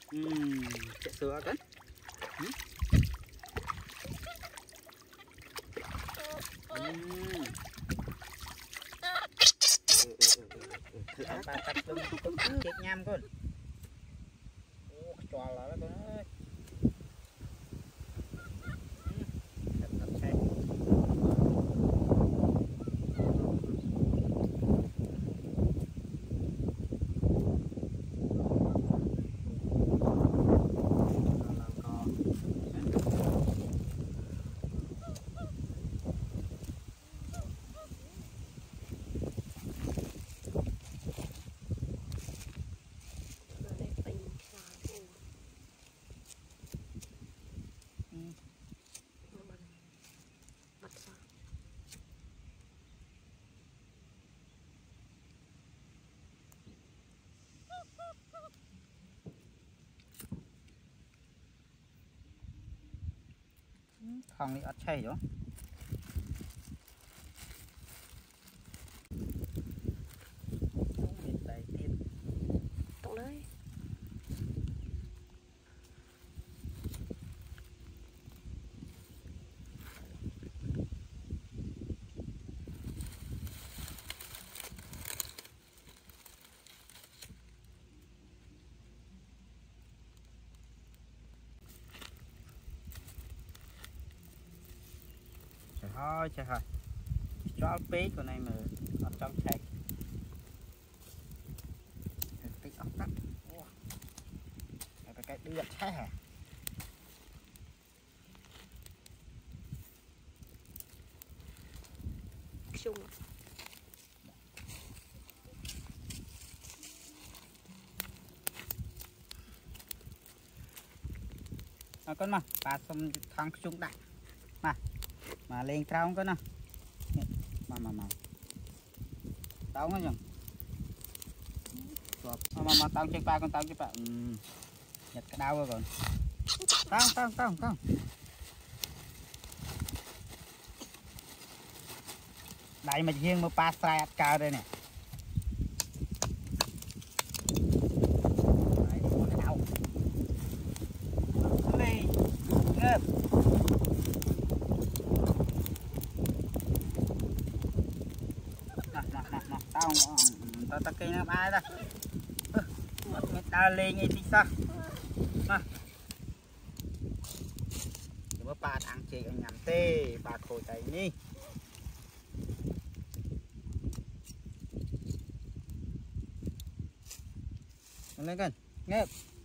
chạy sữa cái chết nham con trò là con ơi không đi ớt chay đó tụng đấy trời ơi cho pí của này mà ở trong chạch tích ốc đó cái đưa chai hả chung con mà bà xong thằng chung đại mà lên trao con nào mà tao nghe nhỉ mà tao chơi ba con tao chơi ba nhặt cái đau rồi không đây mà riêng một ba sai cao đây nè tao cây nó ai đó người ta lên ngay tí sao mà bữa ba ăn chị nhắm tê ba khôi tay đi lên con nghe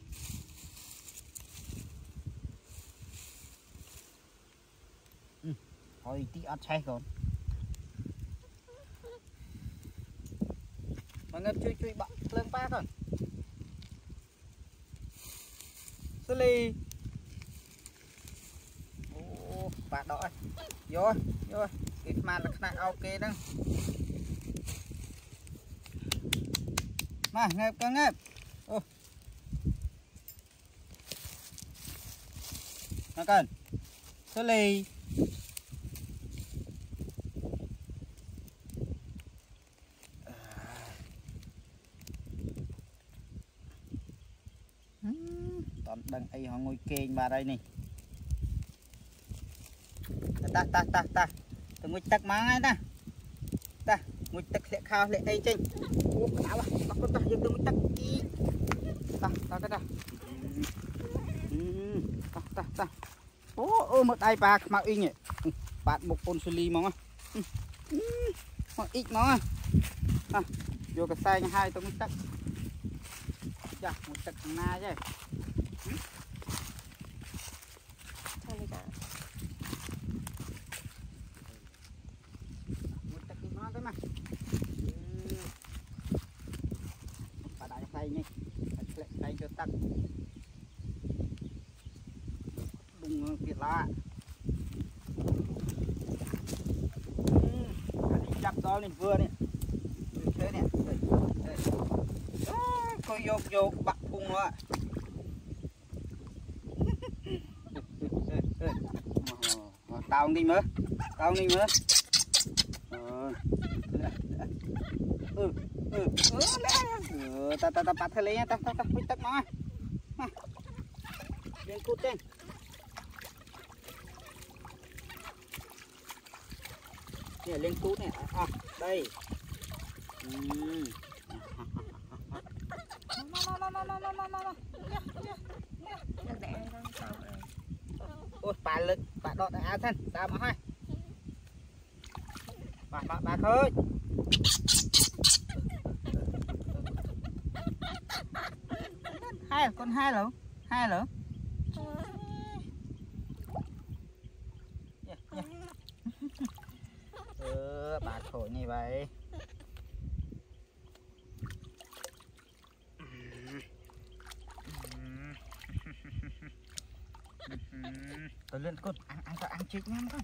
thôi tí ớt chay còn mọi người chui bọc lên ba con xử lý bạn đợi vô cái màn là này ok đó mà ngẹp con ngẹp nó cần xử lý đằng ấy họ ngồi kênh vào đây này ta tôi ngồi tắc má ngay ta ngồi tắc lẹ khao lẹ đây trên đảo à ta giờ tôi ngồi tắc đi ta một ai bà mà y nhỉ bạn một con xử lý mong á ít mong á vô cái sai hai tôi ngồi tắc dạ một tắc thằng na chứ tay cho tắt đùng việt lá chặt đó lên vừa này thế này coi vô bạc bung nữa tao đi mớ ta bắt thề lên ta biết tắt nó Lên cút trên. Nè lên cút này. Đây. Ôi bà lực bà đọt thân sao mà hai bà khơi con hai lỗ bà thổi này vậy tôi lên con ăn chết nhá con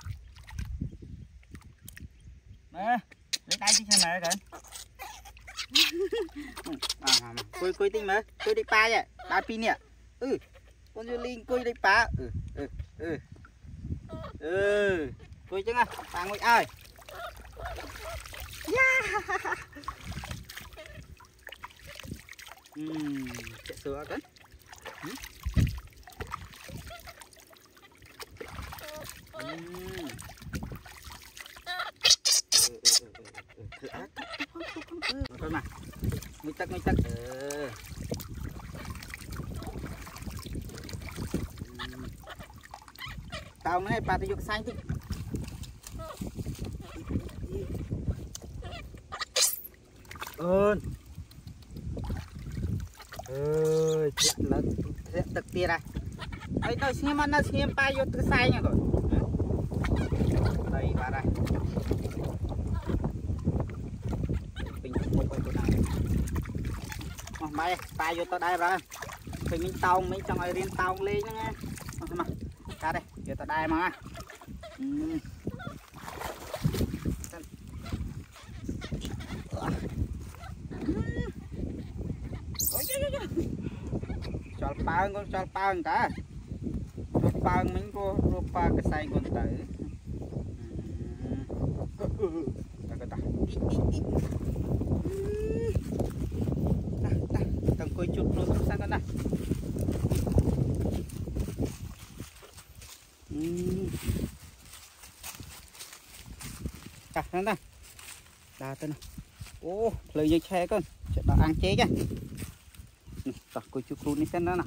mẹ lấy tay chứ sao mẹ kìa cùi tinh mà cùi đi pa vậy ba pin nè con dưa linh cùi đi pa cùi chứ à bà ngồi ơi chạy sữa cái thôi mà nguy tắc tao này bà tự dục xanh thì chết lớn tực tia ra ấy tôi xem ăn nó xem ba vô tự xanh nha rồi đây bà đây bay tay vô tao đây rồi thì mình tàu mấy trong ai riêng tàu lên nữa nghe mà cá đây vô tao đây mà cho pang cả cho pang mình có rupa cái say con tử tao coi chụp nó sang con này nè đa tên này ô lời dây xe con chuyện đó ăn chế chứ tao coi chụp luôn đi xem đó nè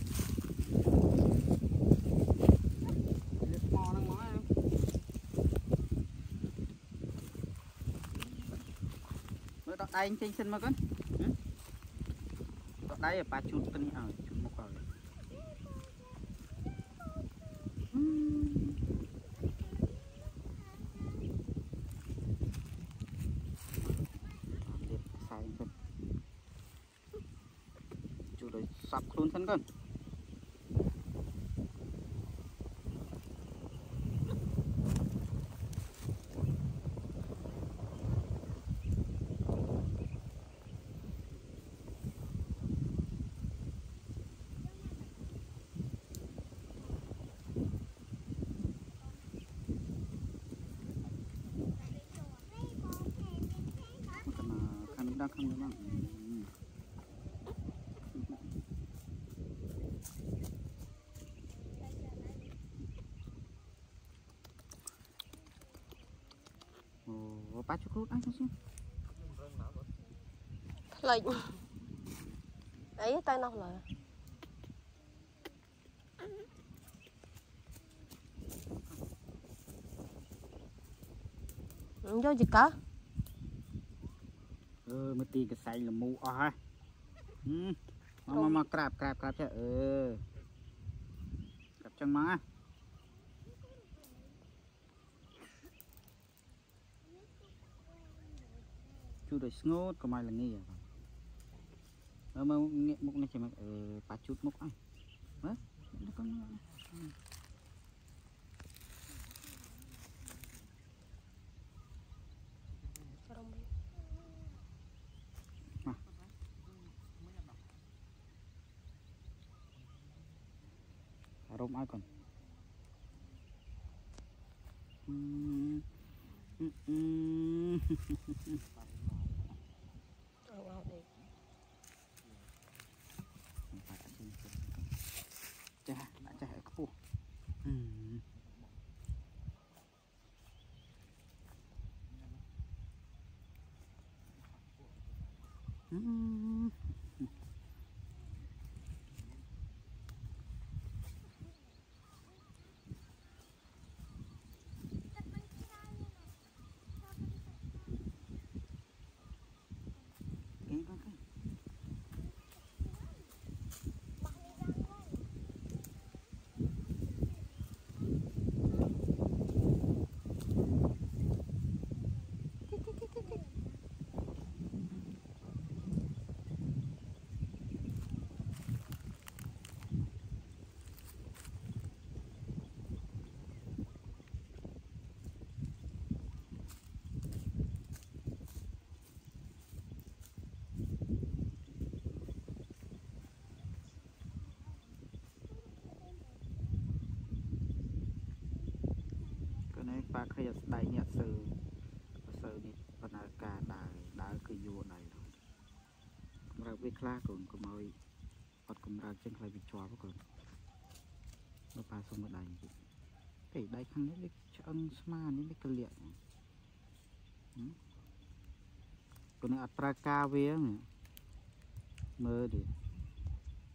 đây anh trên sân mà con đây là ba chút tân chút một rồi sai sân chú đấy sắp luôn sân con không được không ba chục lút anh xem lệnh ấy tay nó là vô gì cả mớiตีcái say là mù ha mà crab chứ crab chân má chú đời ngốt có mai là nghe à mà nghe mục này chỉ mà ba chút mục ai đấy nó con rôm ai còn ปลาขยับใดเนี่ยเซอร์นี่ปนากาได้คืออยู่ไหนเราไปคลาก่อนก็มาอดกำลังจังใครไปจอบก่อนเราปลาสมบัติใดไอ้ได้ครั้งนี้เล็กชังสมานี่ไม่กระเลียดก็ในอัตรากาเวียงเมื่อดิ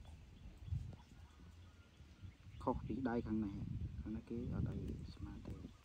ขอกปีได้ครั้งไหนครั้งนั้นก็เอาได้สมาเต